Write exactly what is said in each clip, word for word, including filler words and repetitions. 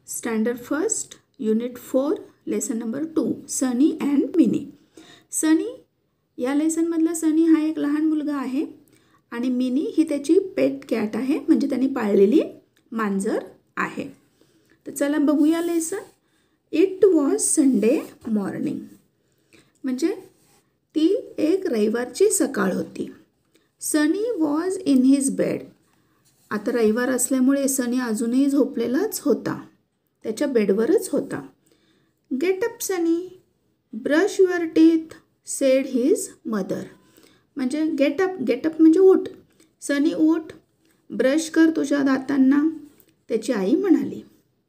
Standard first unit four lesson number two Sunny and Mini. Sunny या लेसनमधला सनी हा एक लहान मुलगा आहे आणि मिनी ही त्याची पेट कॅट आहे, म्हणजे त्यांनी पाळलेली मांजर आहे. तर चला बघूया lesson. It was Sunday morning, म्हणजे ती एक रविवारची सकाळ होती. Sunny was in his bed. आता रविवार असल्यामुळे सनी अजूनही झोपलेलाच होता, त्याच्या बेडवरच होता. Get up Sunny, brush your teeth, said his mother. म्हणजे गेट अप, गेट अप म्हणजे उठ. सनी उठ, ब्रश कर तुझ्या दातांना, त्याची आई म्हणाली.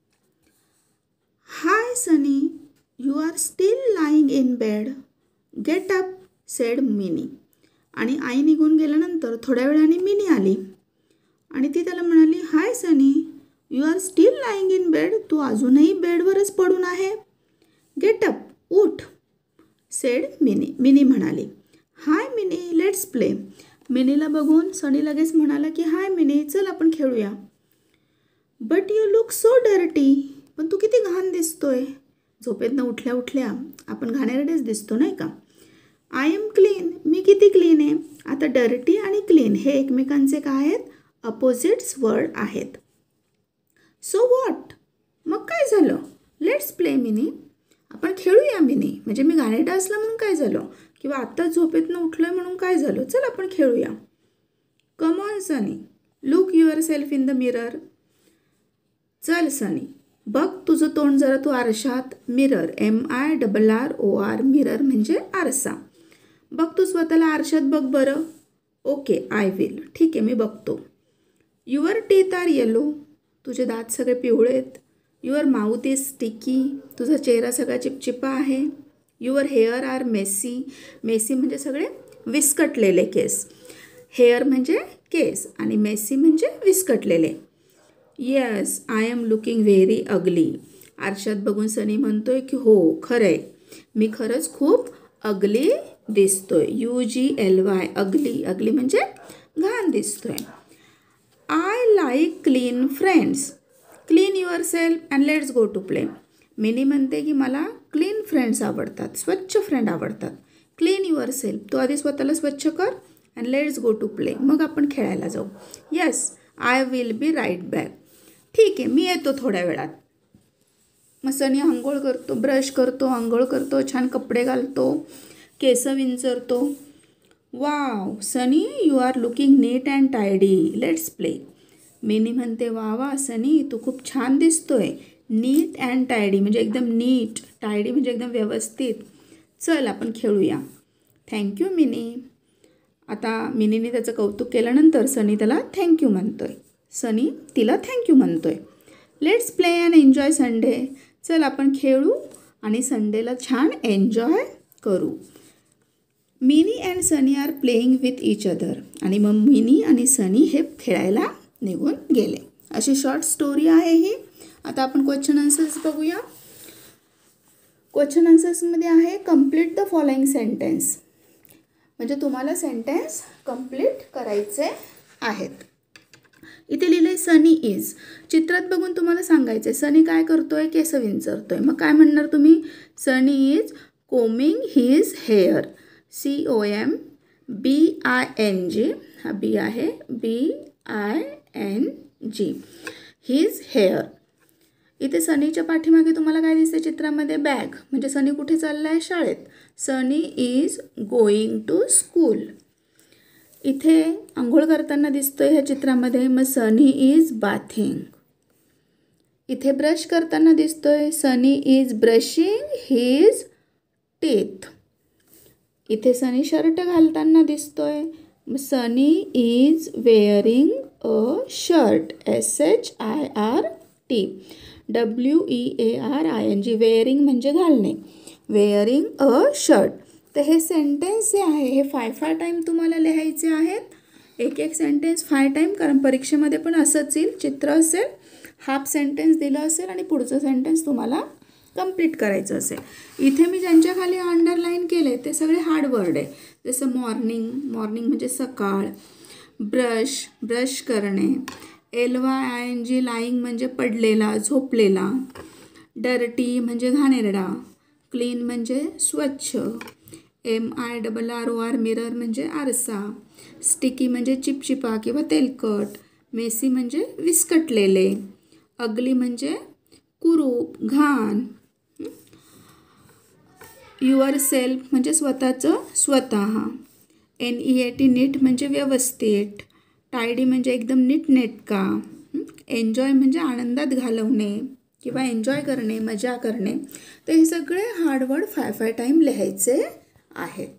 Hi Sunny, you are still lying in bed. Get up, said Mini. आणि आई निघून गेल्यानंतर थोड्या वेळाने मिनी आली आणि ती त्याला म्हणाली, hi Sunny, you are still lying in bed. तू अजूनही बेडवरच पडून आहे. गेट अप, उठ, सेड मिनी. मिनी म्हणाली. Hi Mini, let's play. मिनीला बघून सनी लगेच म्हणाला की हाय मिनी, चल आपण खेळूया. But you look so dirty. पण तू किती घाण दिसतोय. झोपेतनं उठल्या उठल्या आपण घाणेरडेच दिसतो नाही का. आय एम क्लीन, मी किती क्लीन आहे. आता डर्टी आणि क्लीन हे एकमेकांचे काय आहेत, अपोजिट्स वर्ड आहेत. सो वॉट, मग काय झालं. लेट्स प्ले मिनी, आपण खेळूया मिनी. म्हणजे मी घाणेरडा असला म्हणून काय झालं, किंवा आत्ताच झोपेतनं उठलोय म्हणून काय झालं. चल आपण खेळूया. Come on Sunny, look yourself in the mirror. चल सनी, बघ तुझं तोंड जरा तू आरशात. Mirror, M I double R O R, mirror म्हणजे आरसा. बघ तू स्वतःला आरशात बघ बरं. Okay, I will. ठीक आहे, मी बघतो. Your teeth are yellow. तुझे दात सगळे पिवळे आहेत. Your mouth is sticky. तुझा चेहरा सगळा चिपचिपा आहे. Your hair are messy. Messy म्हणजे सगळे विस्कटलेले केस. हेअर म्हणजे केस आणि मेसी म्हणजे विस्कटलेले. Yes, I am looking very ugly. आरशात बघून सनी म्हणतोय की हो खरं आहे, मी खरंच खूप अगली दिसतोय. U G L Y, ugly. Ugly म्हणजे घाण दिसतोय. I like clean friends. Clean yourself and let's go to play. Mini म्हणते की मला क्लीन फ्रेंड्स आवडतात, स्वच्छ फ्रेंड आवडतात. क्लीन युअर सेल्फ, तू आधी स्वतःला स्वच्छ कर. And let's go to play, मग आपण खेळायला जाऊ. Yes, I will be right back. ठीक आहे, मी येतो थोड्या वेळात. मग सनी आंघोळ करतो, ब्रश करतो, आंघोळ करतो, छान कपडे घालतो, केस विंचरतो. Wow Sunny, you are looking neat and tidy. Let's play. Mini म्हणते वा वा सनी, तू खूप छान दिसतोय. नीट अँड टायडी म्हणजे एकदम नीट, टायडी म्हणजे एकदम व्यवस्थित. चल आपण खेळूया. Thank you mini. आता मिनीने त्याचं कौतुक केल्यानंतर सनी त्याला थँक्यू म्हणतोय. सनी तिला थँक्यू म्हणतोय. Let's play and enjoy Sunday. चल आपण खेळू आणि संडेला छान एन्जॉय करू. Mini and Sunny are playing with each other. आणि मग मिनी आणि सनी हे खेळायला निघून गेले. अशी शॉर्ट स्टोरी आहे ही. आता आपण क्वेश्चन आन्सर्स बघूया. क्वेश्चन आन्सर्समध्ये आहे कम्प्लीट द फॉलोइंग सेंटेन्स. म्हणजे तुम्हाला सेंटेन्स कम्प्लीट करायचे आहेत. इथे लिहिले सनी इज. चित्रात बघून तुम्हाला सांगायचं आहे सनी काय करतोय, केस विंचरतोय. मग काय म्हणणार तुम्ही, Sunny is combing his hair. C O M B I N G, हा बी आहे, B I N G, his hair. इथे सनीच्या पाठीमागे तुम्हाला काय दिसते चित्रामध्ये, बॅग. म्हणजे सनी कुठे चालला आहे, शाळेत. Sunny is going to school. इथे आंघोळ करताना दिसतोय ह्या चित्रामध्ये, मग सनी इज बाथिंग. इथे ब्रश करताना दिसतोय, Sunny is brushing his teeth. इथे सनी शर्ट घालताना दिसतोय, Sunny is wearing a shirt. S H I R T, W E A R I N G. Wearing म्हणजे घालणे. Wearing a shirt. तर हे सेंटेन्स जे आहे हे फाय फाय टाईम तुम्हाला लिहायचे आहेत. एक एक सेंटेन्स फाय टाईम, कारण परीक्षेमध्ये पण असंच येईल. चित्र असेल, हाफ सेंटेन्स दिलं असेल आणि पुढचं सेंटेन्स तुम्हाला कंप्लीट करायचं असेल. इथे मी ज्यांच्या खाली अंडरलाईन केले ते सगळे हार्ड वर्ड आहे. जसं मॉर्निंग, मॉर्निंग म्हणजे सकाळ. ब्रश, ब्रश करणे. L Y I N G lying म्हणजे पडलेला, झोपलेला. डर्टी म्हणजे घाणेरडा. क्लीन म्हणजे स्वच्छ. M I double R O R mirror म्हणजे आरसा. स्टिकी म्हणजे चिपचिपा किंवा तेलकट. मेसी म्हणजे विस्कटलेले. अगली म्हणजे कुरूप, घाण. युअर सेल्फ म्हणजे स्वतःचं स्वतः. N E A T neat म्हणजे व्यवस्थित. टायडी म्हणजे एकदम नीटनेटका. एन्जॉय म्हणजे आनंदात घालवणे किंवा एन्जॉय करणे, मजा करणे. तर हे सगळे hard word five five time लिहायचे आहेत.